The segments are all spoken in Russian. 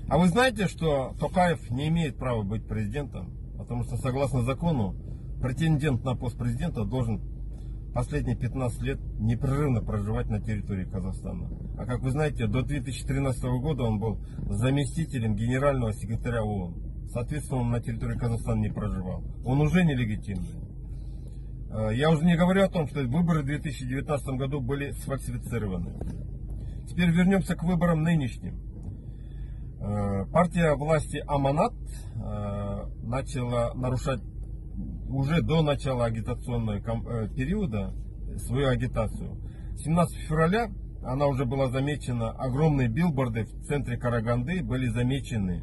А вы знаете, что Токаев не имеет права быть президентом? Потому что согласно закону претендент на пост президента должен последние 15 лет непрерывно проживать на территории Казахстана. А как вы знаете, до 2013 года он был заместителем генерального секретаря ООН. Соответственно, он на территории Казахстана не проживал. Он уже нелегитимный. Я уже не говорю о том, что выборы в 2019 году были сфальсифицированы. Теперь вернемся к выборам нынешним. Партия власти Аманат начала нарушать уже до начала агитационного периода свою агитацию. 17 февраля она уже была замечена, огромные билборды в центре Караганды были замечены.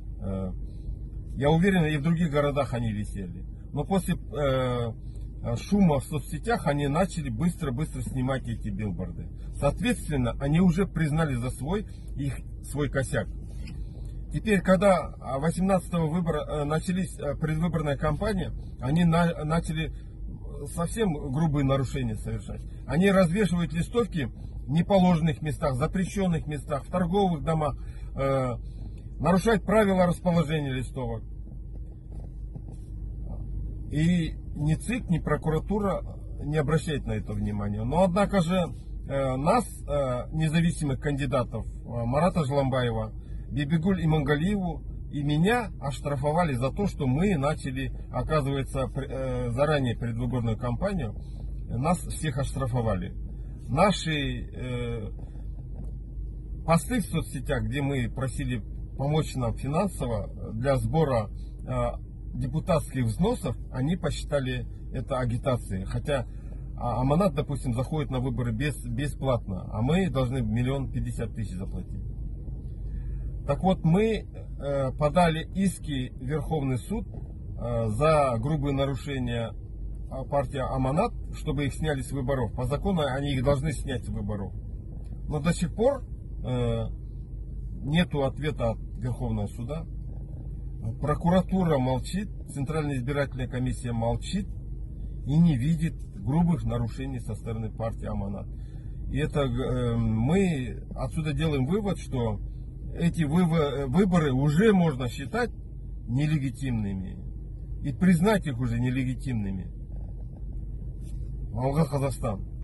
Я уверен, и в других городах они висели. Но после шума в соцсетях они начали быстро-быстро снимать эти билборды. Соответственно, они уже признали за свой косяк. Теперь, когда 18-го выбора начались предвыборная кампания, они начали совсем грубые нарушения совершать. Они развешивают листовки в неположенных местах, запрещенных местах, в торговых домах, нарушают правила расположения листовок. И ни ЦИК, ни прокуратура не обращает на это внимания. Но однако же нас, независимых кандидатов, Марата Жламбаева, Бибигуль Имангалиеву и меня оштрафовали за то, что мы начали, оказывается, заранее предвыборную кампанию. Нас всех оштрафовали. Наши посты в соцсетях, где мы просили помочь нам финансово для сбора депутатских взносов, они посчитали это агитацией. Хотя Аманат, допустим, заходит на выборы бесплатно, а мы должны 1 050 000 заплатить. Так вот, мы подали иски в Верховный суд за грубые нарушения партии Аманат, чтобы их сняли с выборов. По закону они их должны снять с выборов. Но до сих пор нету ответа от Верховного суда. Прокуратура молчит, Центральная избирательная комиссия молчит и не видит грубых нарушений со стороны партии Аманат. И это мы отсюда делаем вывод, что эти выборы уже можно считать нелегитимными. И признать их уже нелегитимными. Алга, Казахстан.